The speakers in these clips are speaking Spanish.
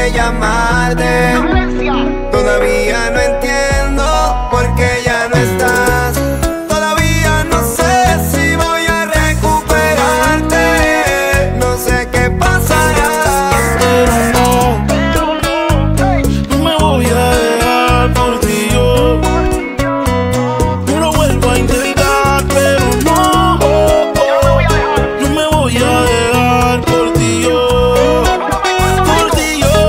de llamarte. Todavía no entiendo por qué ya no estás. Todavía no sé si voy a recuperarte. No sé qué pasará. Pero no me voy a dejar por ti yo. Yo lo vuelvo a intentar, pero no me voy a dejar por ti yo. Por ti yo.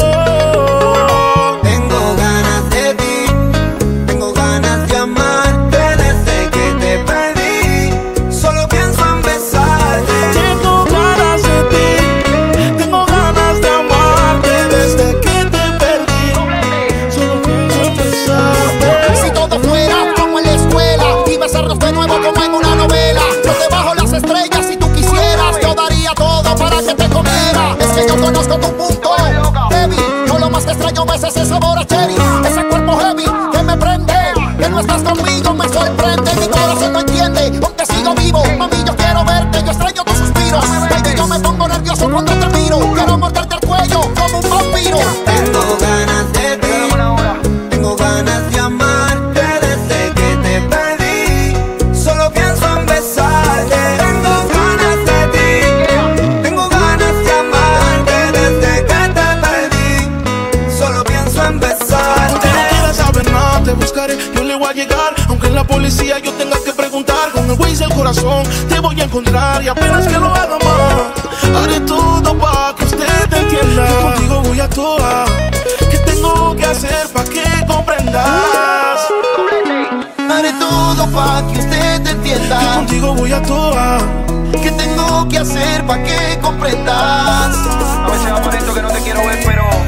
Tengo ganas de ti, tengo ganas de amarte desde que te perdí. Solo pienso en besarte. Tengo ganas de ti, tengo ganas de amarte desde que te perdí. Solo pienso en besarte. Si todo fuera como en la escuela y besarnos de nuevo como en una novela. Yo te bajo las estrellas si tú quisieras. Yo daría todo para que te comiera. Es que yo conozco tu punto débil. Yo lo más que extraño es ese sabor a cherry. Ese cuerpo heavy que me prende. Que no estás conmigo me sorprende. Mi corazón no entiende, aunque sigo vivo. Mami, yo quiero verte, yo extraño tus suspiros. Baby, yo me pongo nervioso cuando te miro. Quiero morderte el cuello como un vampiro. Tengo ganas de ti, tengo ganas de amarte desde que te perdí. Solo pienso en besarte. Tengo ganas de ti, tengo ganas de amarte desde que te perdí. Solo pienso en besarte. Aunque no quieras saber nada, te buscaré, yo le voy a llegar. Aunque en la policía yo tenga que preguntar, con el Waze del corazón te voy a encontrar. Y apenas que lo haga más, haré todo para que usted entienda. Que contigo voy a toa. ¿Qué tengo que hacer para que comprendas? Haré todo para que usted Que entienda. contigo voy a toa. ¿Qué tengo que hacer para que comprendas? A veces va por esto que no te quiero ver, pero